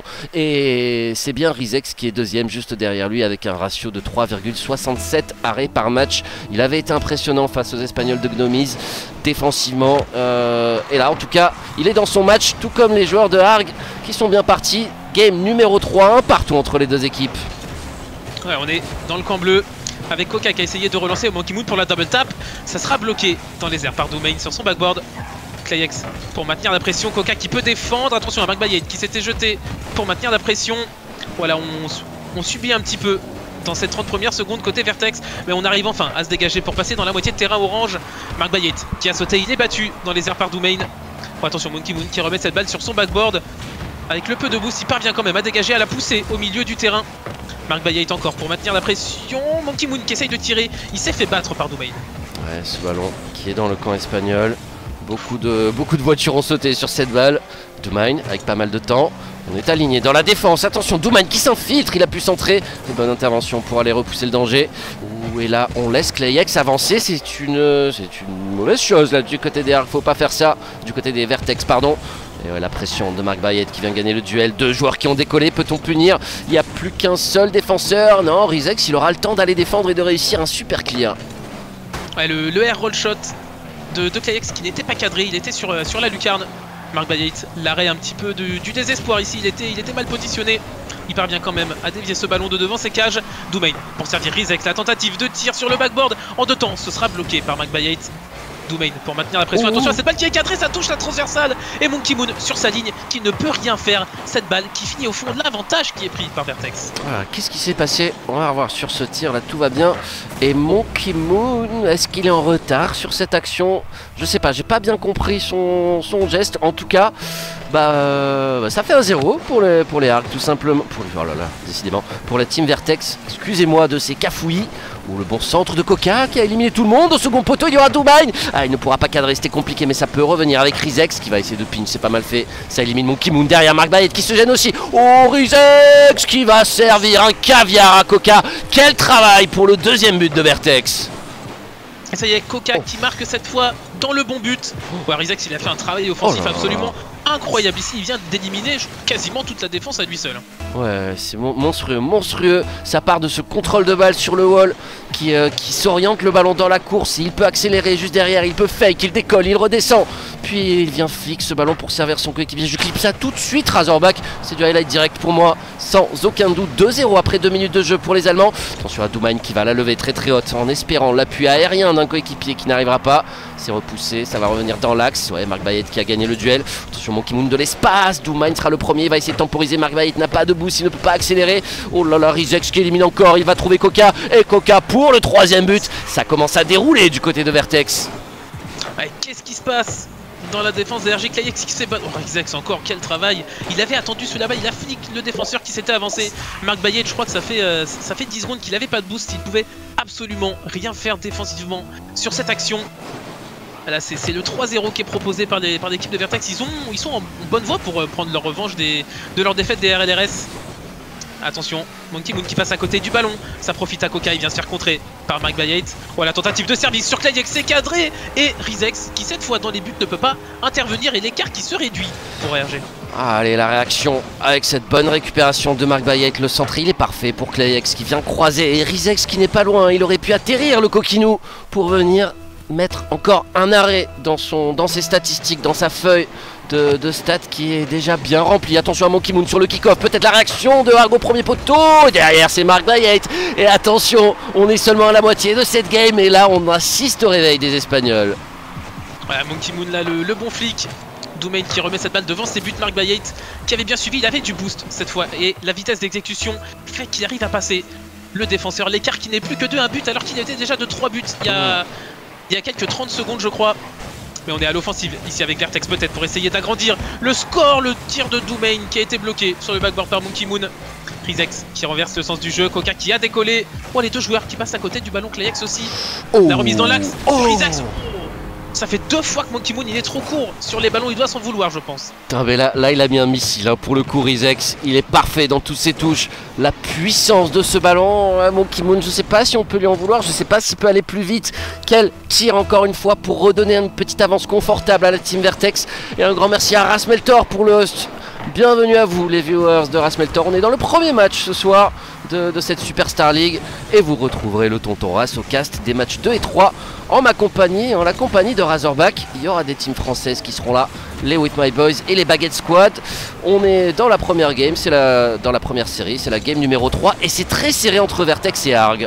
S2: Et c'est bien Rizex qui est deuxième juste derrière lui avec un ratio de trois virgule soixante-sept arrêts par match. Il avait été impressionnant face aux Espagnols de Gnomiz défensivement. Euh, et là, en tout cas, il est dans son match, tout comme les joueurs de Arg qui sont bien partis. Game numéro trois, un partout entre les deux équipes.
S1: Ouais, on est dans le camp bleu avec Coca qui a essayé de relancer Monkey Moon pour la double tap. Ça sera bloqué dans les airs par Domain sur son backboard. Clayx pour maintenir la pression. Coca qui peut défendre. Attention à McBayet qui s'était jeté pour maintenir la pression. Voilà, on, on subit un petit peu dans ces trente premières secondes côté Vertex. Mais on arrive enfin à se dégager pour passer dans la moitié de terrain orange. McBayet qui a sauté, il est battu dans les airs par Domain. Bon, attention, Monkey Moon qui remet cette balle sur son backboard. Avec le peu de boost, il parvient quand même à dégager, à la pousser au milieu du terrain. McBayet encore pour maintenir la pression. Monkey Moon qui essaye de tirer. Il s'est fait battre par Domain.
S2: Ouais, ce ballon qui est dans le camp espagnol. Beaucoup de, beaucoup de voitures ont sauté sur cette balle. Domain avec pas mal de temps. On est aligné dans la défense. Attention, Domain qui s'infiltre. Il a pu centrer. Une bonne intervention pour aller repousser le danger. Ouh, et là, on laisse Clayx avancer. C'est une, c'est une mauvaise chose là du côté des Arc. Faut pas faire ça. Du côté des Vertex, pardon. Et ouais, la pression de McBayet qui vient gagner le duel. Deux joueurs qui ont décollé. Peut-on punir? Il n'y a plus qu'un seul défenseur. Non, Rizex, il aura le temps d'aller défendre et de réussir un super clear.
S1: Ouais, le, le air roll shot de, de Clayx qui n'était pas cadré. Il était sur, euh, sur la lucarne. McBayet, l'arrêt un petit peu du, du désespoir ici. Il était, il était mal positionné. Il parvient quand même à dévier ce ballon de devant ses cages. Domain pour servir Rizex. La tentative de tir sur le backboard en deux temps. Ce sera bloqué par McBayet. Domain pour maintenir la pression. Ouh. Attention à cette balle qui est cadrée, ça touche la transversale. Et Monkey Moon sur sa ligne qui ne peut rien faire. Cette balle qui finit au fond de l'avantage qui est pris par Vertex.
S2: Voilà, qu'est-ce qui s'est passé? On va revoir sur ce tir là, tout va bien. Et Monkey Moon, est-ce qu'il est en retard sur cette action? Je sais pas, j'ai pas bien compris son, son geste. En tout cas, bah, euh, ça fait un zéro pour les, pour les Arcs tout simplement. Pour les, oh là là, décidément. Pour la team Vertex, excusez-moi de ces cafouillis. Ou le bon centre de Coca qui a éliminé tout le monde. Au second poteau, il y aura Domain. Ah, il ne pourra pas cadrer, c'était compliqué, mais ça peut revenir avec Rizex qui va essayer de pinch, c'est pas mal fait. Ça élimine Monkey Moon derrière McBayet qui se gêne aussi. Oh, Rizex qui va servir un caviar à Coca. Quel travail pour le deuxième but de Vertex.
S1: Et ça y est, Coca oh. qui marque cette fois dans le bon but. Ouais, Rizex, il a fait un travail offensif oh là absolument là. incroyable ici. Il vient d'éliminer quasiment toute la défense à lui seul.
S2: Ouais, c'est monstrueux, monstrueux. Ça part de ce contrôle de balle sur le wall qui, euh, qui s'oriente le ballon dans la course. Il peut accélérer juste derrière, il peut fake, il décolle, il redescend. Puis il vient flic ce ballon pour servir son coéquipier. Je clip ça tout de suite, Razorback. C'est du highlight direct pour moi, sans aucun doute. deux zéro après deux minutes de jeu pour les Allemands. Attention à Domain qui va la lever très très haute en espérant l'appui aérien d'un coéquipier qui n'arrivera pas. C'est repoussé, ça va revenir dans l'axe. Ouais, McBayet qui a gagné le duel. Attention, Monkey Moon de l'espace. Domain sera le premier, il va essayer de temporiser. McBayet n'a pas de boost, il ne peut pas accélérer. Oh là là, Rizex qui élimine encore. Il va trouver Coca. Et Coca pour le troisième but. Ça commence à dérouler du côté de Vertex.
S1: Ouais, qu'est-ce qui se passe dans la défense de R G Clayx qui s'est battu? Oh, Rizex encore, quel travail. Il avait attendu sous la balle, il a flic le défenseur qui s'était avancé. McBayet, je crois que ça fait, euh, ça fait dix secondes qu'il n'avait pas de boost. Il pouvait absolument rien faire défensivement sur cette action. Là, c'est le trois zéro qui est proposé par l'équipe par de Vertex. Ils, ont, ils sont en bonne voie pour euh, prendre leur revanche des, de leur défaite des R L R S. Attention, Monkey Moon qui passe à côté du ballon. Ça profite à Coca, il vient se faire contrer par Mark Bayet. Voilà, tentative de service sur Clayx, c'est cadré. Et Rizex qui cette fois dans les buts ne peut pas intervenir et l'écart qui se réduit pour R G.
S2: Ah, allez, la réaction avec cette bonne récupération de Mark Bayet. Le centre, il est parfait pour Clayx qui vient croiser. Et Rizex qui n'est pas loin, il aurait pu atterrir le coquinou pour venir mettre encore un arrêt dans, son, dans ses statistiques, dans sa feuille de, de stats qui est déjà bien remplie. Attention à Monkey Moon sur le kick-off, peut-être la réaction de Argo premier poteau. Derrière c'est Mark Bayet. Et attention, on est seulement à la moitié de cette game et là on assiste au réveil des Espagnols.
S1: Voilà, Monkey Moon là, le, le bon flic. Doumain qui remet cette balle devant ses buts. Mark Bayet qui avait bien suivi, il avait du boost cette fois et la vitesse d'exécution fait qu'il arrive à passer le défenseur. L'écart qui n'est plus que de un but alors qu'il était déjà de trois buts il y a, il y a quelques trente secondes je crois. Mais on est à l'offensive ici avec Vertex peut-être pour essayer d'agrandir le score. Le tir de Doumain qui a été bloqué sur le backboard par Monkey Moon. Rizex qui renverse le sens du jeu. Coca qui a décollé. Oh, les deux joueurs qui passent à côté du ballon. Clayx aussi. Oh. La remise dans l'axe. Oh. Rizex. Ça fait deux fois que Monkey Moon il est trop court sur les ballons, il doit s'en vouloir je pense.
S2: Putain, mais là, là il a mis un missile hein, pour le coup Rizex, il est parfait dans toutes ses touches. La puissance de ce ballon, hein, Monkey Moon, je sais pas si on peut lui en vouloir, je sais pas s'il peut aller plus vite. Quel tir encore une fois pour redonner une petite avance confortable à la team Vertex. Et un grand merci à Rasmeltor pour le host. Bienvenue à vous les viewers de Rasmeltor, on est dans le premier match ce soir de, de cette Superstar League et vous retrouverez le tonton Ras au cast des matchs deux et trois en ma compagnie, en la compagnie de Razorback. Il y aura des teams françaises qui seront là, les With My Boys et les Baguette Squad. On est dans la première game, c'est la, dans la première série, c'est la game numéro trois et c'est très serré entre Vertex et Arg.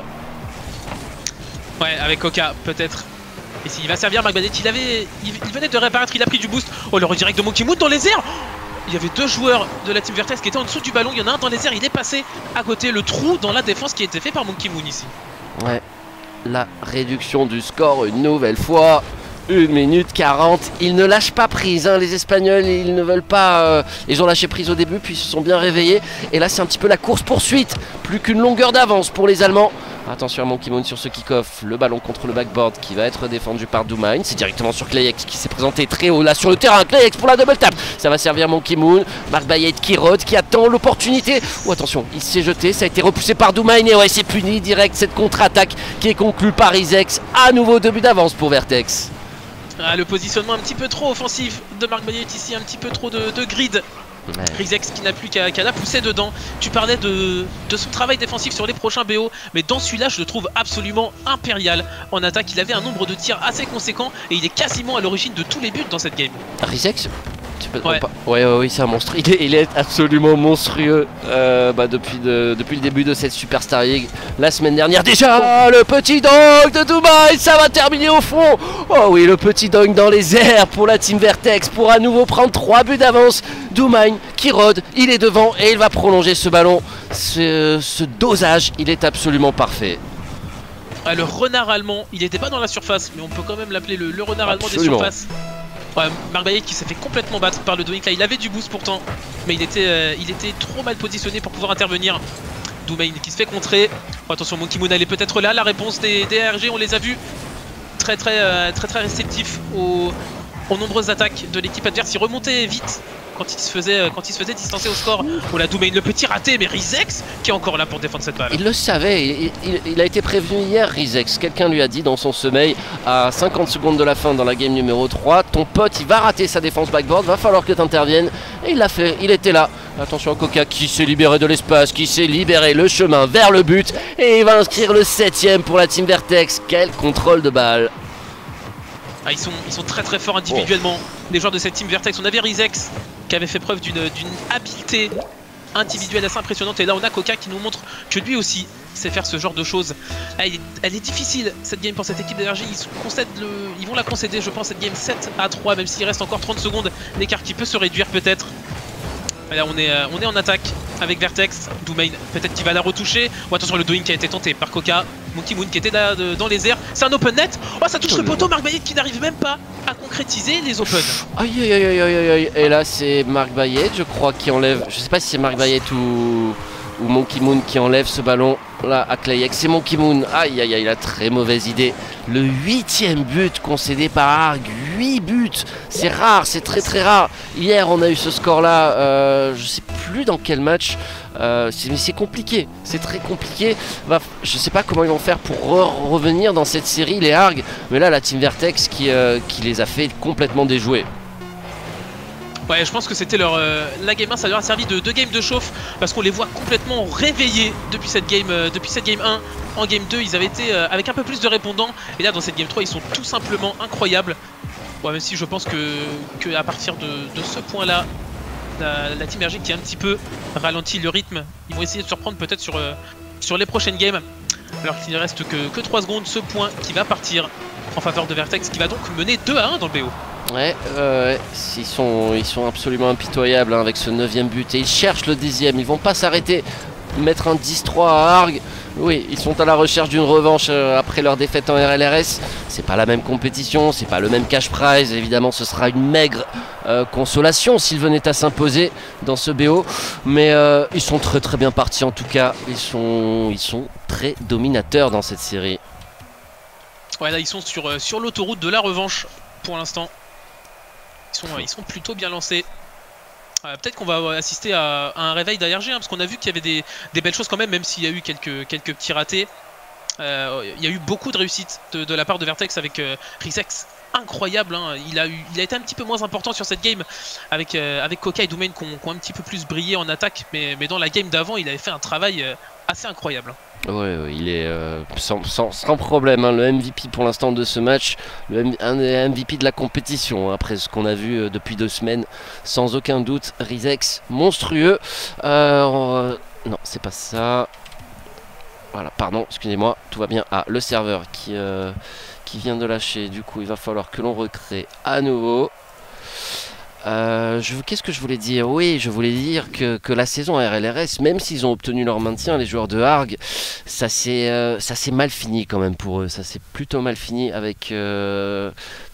S1: Ouais, avec Coca peut-être. Et s'il va servir Mark Bayet, il avait, il, il venait de réapparaître, il a pris du boost. Oh, le redirect de Monkey Moon dans les airs. Il y avait deux joueurs de la team Vertex qui étaient en dessous du ballon. Il y en a un dans les airs, il est passé à côté. Le trou dans la défense qui a été fait par Monkey Moon ici.
S2: Ouais, la réduction du score une nouvelle fois. une minute quarante. Ils ne lâchent pas prise, hein, les Espagnols. Ils ne veulent pas... Euh, ils ont lâché prise au début, puis ils se sont bien réveillés. Et là, c'est un petit peu la course-poursuite. Plus qu'une longueur d'avance pour les Allemands. Attention à Monkey Moon sur ce kick-off. Le ballon contre le backboard qui va être défendu par Doumain. C'est directement sur Clayx qui s'est présenté très haut là sur le terrain. Clayx pour la double tap. Ça va servir Monkey Moon. Mark Bayet qui rôde, qui attend l'opportunité. Oh attention, il s'est jeté. Ça a été repoussé par Doumain. Et ouais, c'est puni direct cette contre-attaque qui est conclue par Rizex. À nouveau deux buts d'avance pour Vertex.
S1: Ah, le positionnement un petit peu trop offensif de Mark Bayet ici. Un petit peu trop de, de grid. Ouais. Rizex qui n'a plus qu'à qu'à la pousser dedans. Tu parlais de, de son travail défensif sur les prochains B O, mais dans celui-là je le trouve absolument impérial. En attaque il avait un nombre de tirs assez conséquent et il est quasiment à l'origine de tous les buts dans cette game.
S2: Rizex tu peux... ouais. ouais, ouais, oui, c'est un monstre. Il est, il est absolument monstrueux euh, bah, depuis, de, depuis le début de cette Superstar League. La semaine dernière déjà, oh. Le petit dunk de Doumain, ça va terminer au fond. Oh oui, le petit dunk dans les airs pour la team Vertex pour à nouveau prendre trois buts d'avance. Doumain qui rôde, il est devant et il va prolonger ce ballon. Ce, ce dosage, il est absolument parfait.
S1: Ah, le renard allemand, il n'était pas dans la surface, mais on peut quand même l'appeler le, le renard absolument. Allemand des surfaces. Ouais, Mark Bayet qui s'est fait complètement battre par le Doink là, il avait du boost pourtant, mais il était, euh, il était trop mal positionné pour pouvoir intervenir. Doumain qui se fait contrer. Oh, attention, Monkey Moon elle est peut-être là, la réponse des, des R G, on les a vus très très euh, très très réceptifs aux, aux nombreuses attaques de l'équipe adverse. Il remontait vite quand il se faisait, quand il se faisait distancer au score. Oh la Doumain, le petit raté, mais Rizex qui est encore là pour défendre cette balle.
S2: Il le savait, il, il, il a été prévenu hier Rizex. Quelqu'un lui a dit dans son sommeil à cinquante secondes de la fin dans la game numéro trois, ton pote il va rater sa défense backboard, va falloir que tu interviennes. Et il l'a fait, il était là. Attention à Coca qui s'est libéré de l'espace, qui s'est libéré le chemin vers le but. Et il va inscrire le septième pour la team Vertex. Quel contrôle de balle.
S1: Ah, ils, sont, ils sont très très forts individuellement, oh. Les joueurs de cette team Vertex. On avait Rizex qui avait fait preuve d'une habileté individuelle assez impressionnante. Et là on a Coca qui nous montre que lui aussi sait faire ce genre de choses. Ah, elle, est, elle est difficile cette game pour cette équipe d'énergie. Ils, le, ils vont la concéder je pense cette game sept à trois. Même s'il reste encore trente secondes, l'écart qui peut se réduire peut-être. Là on est, on est en attaque avec Vertex. Doumain peut-être qu'il va la retoucher. Oh, attention, le doing qui a été tenté par Coca. Monkey Moon qui était là de, dans les airs. C'est un open net. Oh, ça touche oh le poteau. Mark Bayet qui n'arrive même pas à concrétiser les open.
S2: Aïe aïe aïe aïe aïe. Et là c'est Mark Bayet je crois qui enlève. Je sais pas si c'est Mark Bayet ou, ou Monkey Moon qui enlève ce ballon là à Clayx. C'est Monkey Moon, aïe aïe aïe, la très mauvaise idée. Le huitième but concédé par Arg, huit buts, c'est rare, c'est très très rare. Hier on a eu ce score là, euh, je sais plus dans quel match, euh, mais c'est compliqué, c'est très compliqué. Bah, je sais pas comment ils vont faire pour re revenir dans cette série les Arg, mais là la Team Vertex qui, euh, qui les a fait complètement déjouer.
S1: Ouais, je pense que c'était leur euh, la game un, ça leur a servi de, de game de chauffe parce qu'on les voit complètement réveillés depuis cette game euh, depuis cette game un. En game deux, ils avaient été euh, avec un peu plus de répondants et là dans cette game trois, ils sont tout simplement incroyables. Ouais, même si je pense que, que à partir de, de ce point-là, la, la Team R G qui a un petit peu ralenti le rythme, ils vont essayer de surprendre peut-être sur, euh, sur les prochaines games. Alors qu'il ne reste que, que trois secondes, ce point qui va partir en faveur de Vertex qui va donc mener deux à un dans le B O.
S2: Ouais, euh, ils, sont, ils sont absolument impitoyables hein, avec ce neuvième but et ils cherchent le dixième, ils vont pas s'arrêter, mettre un dix trois à Arg. Oui, ils sont à la recherche d'une revanche euh, après leur défaite en R L R S. C'est pas la même compétition, c'est pas le même cash prize, évidemment ce sera une maigre euh, consolation s'ils venaient à s'imposer dans ce B O. Mais euh, ils sont très très bien partis en tout cas, ils sont, ils sont très dominateurs dans cette série.
S1: Ouais, là ils sont sur, euh, sur l'autoroute de la revanche pour l'instant. Ils sont, ils sont plutôt bien lancés. Euh, Peut-être qu'on va assister à, à un réveil d'A R G, hein, parce qu'on a vu qu'il y avait des, des belles choses quand même, même s'il y a eu quelques, quelques petits ratés. Euh, il y a eu beaucoup de réussite de, de la part de Vertex avec euh, Rizex, incroyable. Hein. Il, a eu, il a été un petit peu moins important sur cette game avec, euh, avec Koka et Doumain qui ont, qui ont un petit peu plus brillé en attaque, mais, mais dans la game d'avant, il avait fait un travail euh, assez incroyable.
S2: Ouais, ouais, il est euh, sans, sans, sans problème, hein, le M V P pour l'instant de ce match, le M un des M V P de la compétition, hein, après ce qu'on a vu euh, depuis deux semaines, sans aucun doute. Rizex, monstrueux. Euh, non, c'est pas ça. Voilà, pardon, excusez-moi, tout va bien. Ah, le serveur qui, euh, qui vient de lâcher, du coup il va falloir que l'on recrée à nouveau. Euh, Qu'est-ce que je voulais dire? Oui, je voulais dire que, que la saison R L R S, même s'ils ont obtenu leur maintien, les joueurs de Arg, ça s'est euh, mal fini quand même pour eux. Ça s'est plutôt mal fini avec... Euh,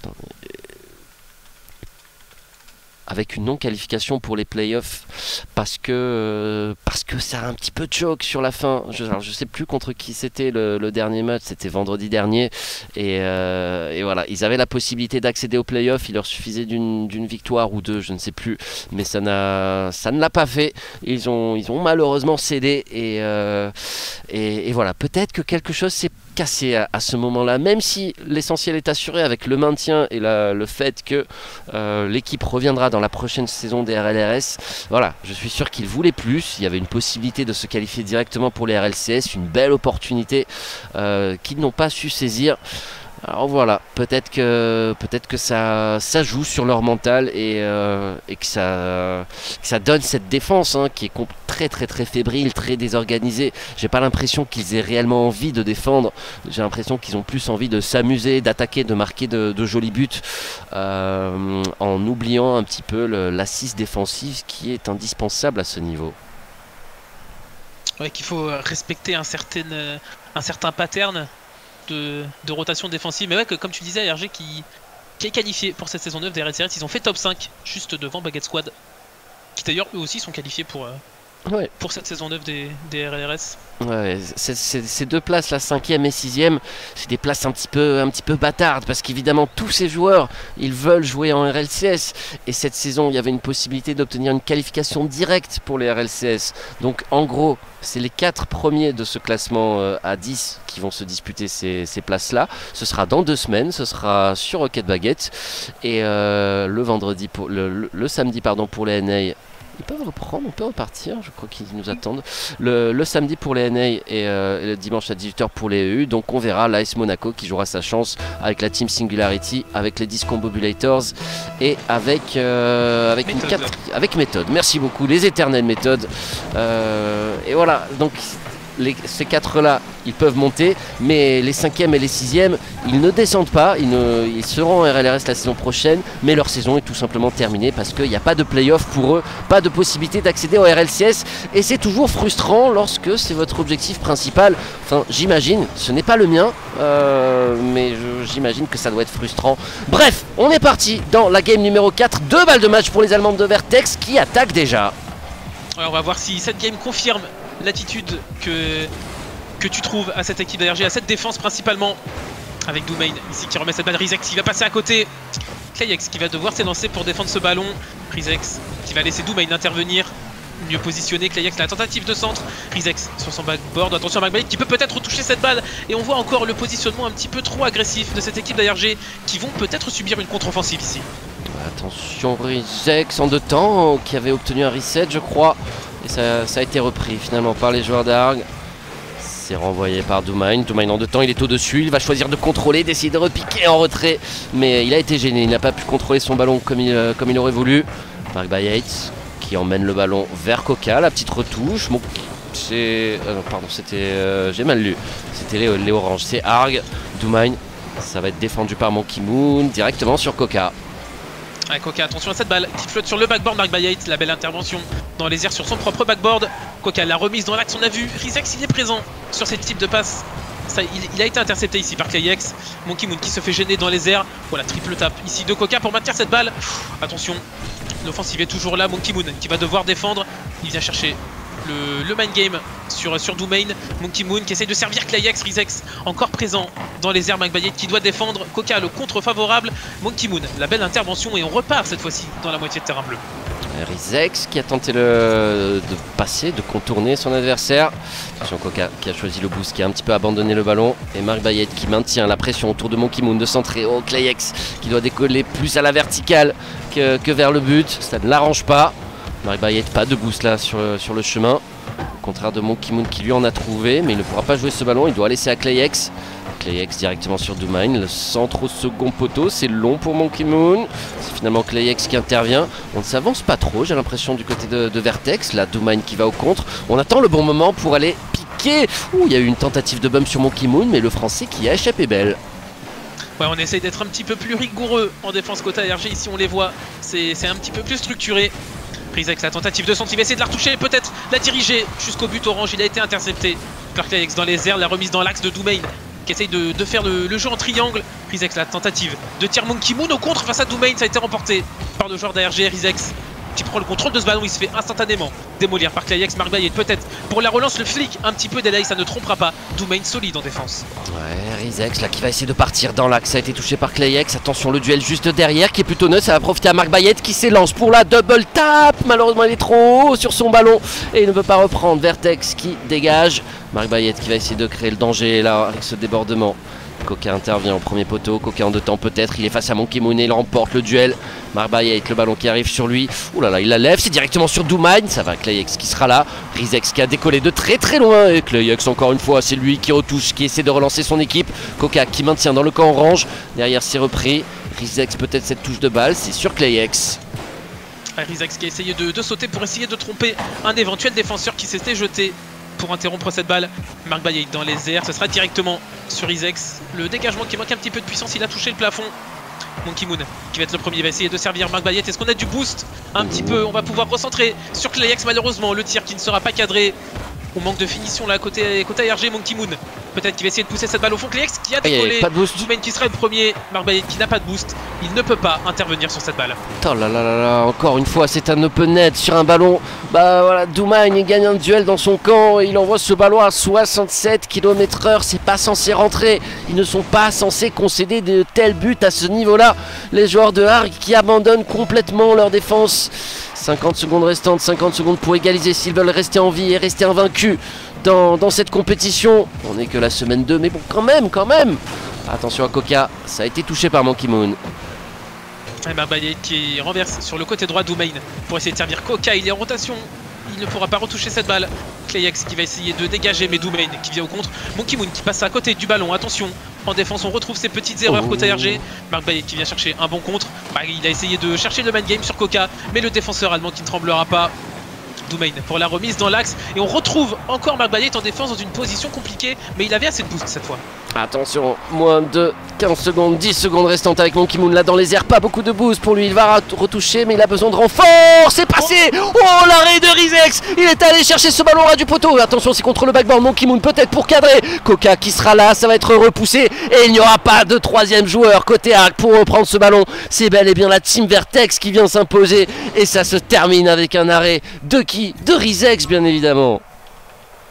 S2: avec une non-qualification pour les playoffs parce que, euh, parce que ça a un petit peu de choc sur la fin. Je ne sais plus contre qui c'était le, le dernier match, c'était vendredi dernier. Et, euh, et voilà, ils avaient la possibilité d'accéder aux playoffs, il leur suffisait d'une victoire ou deux, je ne sais plus. Mais ça, ça ne l'a pas fait. Ils ont, ils ont malheureusement cédé. Et, euh, et, et voilà, peut-être que quelque chose s'est cassé à, à ce moment-là, même si l'essentiel est assuré avec le maintien et la, le fait que euh, l'équipe reviendra dans la prochaine saison des R L R S. Voilà, je suis sûr qu'ils voulaient plus. Il y avait une possibilité de se qualifier directement pour les R L C S, une belle opportunité euh, qu'ils n'ont pas su saisir. Alors voilà, peut-être que, peut-être que ça, ça joue sur leur mental et, euh, et que, ça, que ça donne cette défense hein, qui est très très très fébrile, très désorganisée. J'ai pas l'impression qu'ils aient réellement envie de défendre. J'ai l'impression qu'ils ont plus envie de s'amuser, d'attaquer, de marquer de, de jolis buts euh, en oubliant un petit peu l'assise défensive qui est indispensable à ce niveau.
S1: Ouais, qu'il faut respecter un certain, un certain pattern De, de rotation défensive, mais ouais, que, comme tu disais, R G qui, qui est qualifié pour cette saison neuf des R L C S, ils ont fait top cinq juste devant Baguette Squad, qui d'ailleurs eux aussi sont qualifiés pour, euh, ouais. pour cette saison neuf des, des R L R S.
S2: Ouais, c est, c est, ces deux places, la cinquième et sixième, c'est des places un petit peu, un petit peu bâtardes parce qu'évidemment tous ces joueurs, ils veulent jouer en R L C S et cette saison il y avait une possibilité d'obtenir une qualification directe pour les R L C S. Donc en gros, c'est les quatre premiers de ce classement euh, à dix qui vont se disputer ces, ces places-là. Ce sera dans deux semaines, ce sera sur Rocket Baguette et euh, le vendredi, pour, le, le, le samedi pardon pour les N A. Ils peuvent reprendre, on peut repartir, je crois qu'ils nous attendent. Le, le samedi pour les N A et, euh, et le dimanche à dix-huit heures pour les E U. Donc on verra l'A S Monaco qui jouera sa chance avec la Team Singularity, avec les Discombobulators et avec, euh, avec, une quatre, avec méthode. Merci beaucoup, les éternelles méthodes. Euh, et voilà, donc les, ces quatre-là, ils peuvent monter, mais les cinquièmes et les sixièmes, ils ne descendent pas, ils, ne, ils seront en R L R S la saison prochaine, mais leur saison est tout simplement terminée parce qu'il n'y a pas de play-off pour eux, pas de possibilité d'accéder au R L C S, et c'est toujours frustrant lorsque c'est votre objectif principal. Enfin, j'imagine, ce n'est pas le mien, euh, mais j'imagine que ça doit être frustrant. Bref, on est parti dans la game numéro quatre, deux balles de match pour les Allemands de Vertex qui attaquent déjà.
S1: Ouais, on va voir si cette game confirme l'attitude que, que tu trouves à cette équipe d'A R G, à cette défense principalement. Avec Doumain ici qui remet cette balle, Rizex qui va passer à côté. Clayx qui va devoir s'élancer pour défendre ce ballon. Rizex qui va laisser Doumain intervenir. Mieux positionné, Clayx la tentative de centre. Rizex sur son backboard, attention à Marc-Baillet qui peut peut-être toucher cette balle. Et on voit encore le positionnement un petit peu trop agressif de cette équipe d'A R G qui vont peut-être subir une contre-offensive ici.
S2: Attention, Rizex en deux temps qui avait obtenu un reset je crois. Et ça, ça a été repris finalement par les joueurs d'Arg. C'est renvoyé par Doumain. Doumain en deux temps, il est au-dessus. Il va choisir de contrôler, d'essayer de repiquer en retrait. Mais il a été gêné. Il n'a pas pu contrôler son ballon comme il, euh, comme il aurait voulu. Marc-Baillet qui emmène le ballon vers Coca. La petite retouche. Bon, c'est. Euh, non, pardon, c'était. Euh, J'ai mal lu. C'était les, les oranges. C'est Arg. Doumain. Ça va être défendu par Monkey Moon directement sur Coca.
S1: Ouais, Coca, attention à cette balle qui flotte sur le backboard. Marc-Baillet, la belle intervention dans les airs sur son propre backboard. Coca, la remise dans l'axe, on a vu. Rizex, il est présent sur ce type de passe. Ça, il, il a été intercepté ici par Clayx. Monkey Moon qui se fait gêner dans les airs. Voilà, triple tape ici de Coca pour maintenir cette balle. Pff, attention, l'offensive est toujours là. Monkey Moon qui va devoir défendre. Il vient chercher le, le mind game sur, sur Doumain. Monkey Moon qui essaye de servir Clayx. Rizex encore présent dans les airs. Marc-Baillet qui doit défendre. Coca le contre favorable. Monkey Moon, la belle intervention et on repart cette fois-ci dans la moitié de terrain bleu.
S2: Rizex qui a tenté le... de passer, de contourner son adversaire. Attention, Coca qui a choisi le boost, qui a un petit peu abandonné le ballon. Et Marc-Baillet qui maintient la pression autour de Monkey Moon de centrer. Oh, Clayx qui doit décoller plus à la verticale que, que vers le but. Ça ne l'arrange pas. Marc-Baillet pas de boost là sur, sur le chemin. Au contraire de Monkey Moon qui lui en a trouvé. Mais il ne pourra pas jouer ce ballon, il doit laisser à Clayx. Clayx directement sur Doumain, le centre au second poteau, c'est long pour Monkey Moon. C'est finalement Clayx qui intervient. On ne s'avance pas trop, j'ai l'impression, du côté de, de Vertex. Là, Doumain qui va au contre. On attend le bon moment pour aller piquer. Ouh, il y a eu une tentative de bump sur Monkey Moon, mais le français qui a échappé belle.
S1: Ouais, on essaye d'être un petit peu plus rigoureux en défense côté A R G. Ici, on les voit, c'est un petit peu plus structuré. Rizex, la tentative de centre, il va essayer de la retoucher, peut-être la diriger jusqu'au but orange. Il a été intercepté par Clayx dans les airs, la remise dans l'axe de Doumain qui essaye de, de faire le, le jeu en triangle. Rizex, la tentative de tir Monkey Moon au contre face à Doumain, ça a été remporté par le joueur d'A R G. Rizex qui prend le contrôle de ce ballon, il se fait instantanément démolir par Clayx. Marc-Baillet peut-être pour la relance, le flic un petit peu délai, ça ne trompera pas. Doumain solide en défense.
S2: Ouais, Rizex là qui va essayer de partir dans l'axe, ça a été touché par Clayx. Attention, le duel juste derrière qui est plutôt neutre, ça va profiter à Marc-Baillet qui s'élance pour la double tap. Malheureusement il est trop haut sur son ballon et il ne peut pas reprendre. Vertex qui dégage. Marc-Baillet qui va essayer de créer le danger là avec ce débordement. Coca intervient au premier poteau, Coca en deux temps peut-être, il est face à Monkey Moon et il remporte le duel. Marc-Baillet avec le ballon qui arrive sur lui. Ouh là là, il la lève, c'est directement sur Doumain, ça va, Clayx qui sera là. Rizex qui a décollé de très très loin et Clayx encore une fois, c'est lui qui retouche, qui essaie de relancer son équipe. Coca qui maintient dans le camp orange, derrière c'est repris. Rizex peut-être cette touche de balle, c'est sur Clayx.
S1: Rizex qui a essayé de, de sauter pour essayer de tromper un éventuel défenseur qui s'était jeté pour interrompre cette balle. Marc-Baillet dans les airs, ce sera directement sur Rizex. Le dégagement qui manque un petit peu de puissance, il a touché le plafond. Monkey Moon qui va être le premier, il va essayer de servir Marc-Baillet. Est-ce qu'on a du boost un petit peu? On va pouvoir recentrer sur Clayx malheureusement. Le tir qui ne sera pas cadré. On manque de finition là côté, côté A R G. Monkey Moon peut-être qu'il va essayer de pousser cette balle au fond. Clayx qui a décollé.
S2: Pas de boost.
S1: Doumain qui sera le premier. Marc-Baillet qui n'a pas de boost. Il ne peut pas intervenir sur cette balle.
S2: Oh là là là là, encore une fois c'est un open net sur un ballon. Bah voilà, Doumain il gagne un duel dans son camp et il envoie ce ballon à soixante-sept kilomètres heure. C'est pas censé rentrer. Ils ne sont pas censés concéder de tels buts à ce niveau là. Les joueurs de Arg qui abandonnent complètement leur défense. cinquante secondes restantes, cinquante secondes pour égaliser s'ils veulent rester en vie et rester invaincus dans, dans cette compétition. On n'est que la semaine deux, mais bon, quand même, quand même. Attention à Coca, ça a été touché par Monkey Moon.
S1: Et Marc-Baillet qui renverse sur le côté droit Doumain pour essayer de servir Coca. Il est en rotation, il ne pourra pas retoucher cette balle. Clayx qui va essayer de dégager, mais Doumain qui vient au contre. Monkey Moon qui passe à côté du ballon, attention. En défense, on retrouve ses petites erreurs oh. côté A R G. Marc-Baillet qui vient chercher un bon contre. Bah, il a essayé de chercher le man game sur Coca, mais le défenseur allemand qui ne tremblera pas. Doumain pour la remise dans l'axe. Et on retrouve encore Marc-Baillet en défense dans une position compliquée, mais il avait assez de boost cette fois. Attention,
S2: moins de quinze secondes, dix secondes restantes avec Monkey Moon là dans les airs. Pas beaucoup de boost pour lui, il va retoucher, mais il a besoin de renfort. C'est passé. Oh, l'arrêt de Rizex. Il est allé chercher ce ballon ras du poteau. Attention, c'est contre le backboard. Monkey Moon peut-être pour cadrer. Coca qui sera là, ça va être repoussé. Et il n'y aura pas de troisième joueur côté Arc pour reprendre ce ballon. C'est bel et bien la team Vertex qui vient s'imposer. Et ça se termine avec un arrêt de qui? De Rizex, bien évidemment.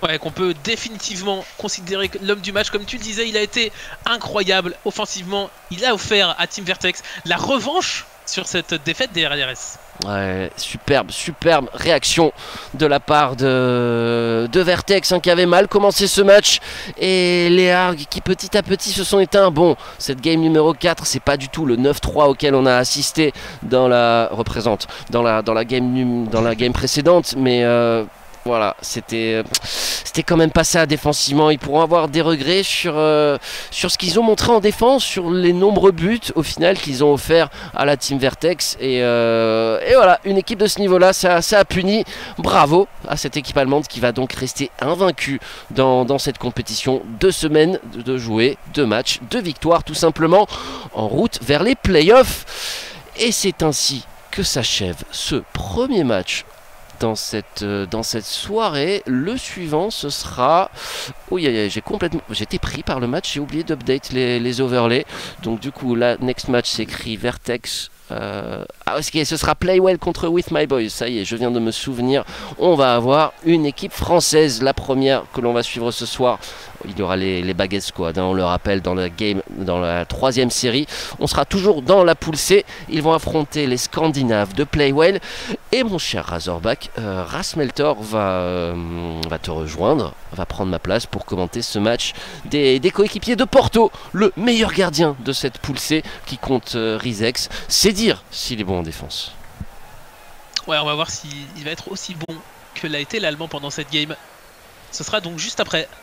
S1: Ouais, qu'on peut définitivement considérer que l'homme du match. Comme tu le disais, il a été incroyable offensivement. Il a offert à Team Vertex la revanche sur cette défaite des R L R S.
S2: Ouais, superbe, superbe réaction de la part de, de Vertex hein, qui avait mal commencé ce match. Et les Args qui petit à petit se sont éteints. Bon, cette game numéro quatre, c'est pas du tout le neuf trois auquel on a assisté dans la représente dans la, dans la, game, dans la game précédente. Mais euh, voilà, c'était c'était quand même pas ça défensivement. Ils pourront avoir des regrets sur, euh, sur ce qu'ils ont montré en défense, sur les nombreux buts au final qu'ils ont offert à la Team Vertex. Et, euh, et voilà, une équipe de ce niveau-là, ça, ça a puni. Bravo à cette équipe allemande qui va donc rester invaincue dans, dans cette compétition. Deux semaines de jouer, deux matchs, deux victoires tout simplement, en route vers les playoffs. Et c'est ainsi que s'achève ce premier match dans cette, euh, dans cette soirée. Le suivant, ce sera... Oui, j'ai complètement... J'étais pris par le match, j'ai oublié d'update les, les overlays. Donc du coup, là, next match s'écrit Vertex... Euh... Ah, ok, ce sera Playwell contre With My Boys. Ça y est, je viens de me souvenir. On va avoir une équipe française, la première que l'on va suivre ce soir. Il y aura les, les Baguette Squad, hein, on le rappelle, dans la game, dans la troisième série. On sera toujours dans la poule C. Ils vont affronter les Scandinaves de Playwell. Et mon cher Razorback, euh, Rasmeltor va, euh, va te rejoindre, va prendre ma place pour commenter ce match des, des coéquipiers de Porto, le meilleur gardien de cette poule C qui compte euh, Rizex. C'est dire s'il est bon en défense.
S1: Ouais, on va voir s'il va être aussi bon que l'a été l'Allemand pendant cette game. Ce sera donc juste après.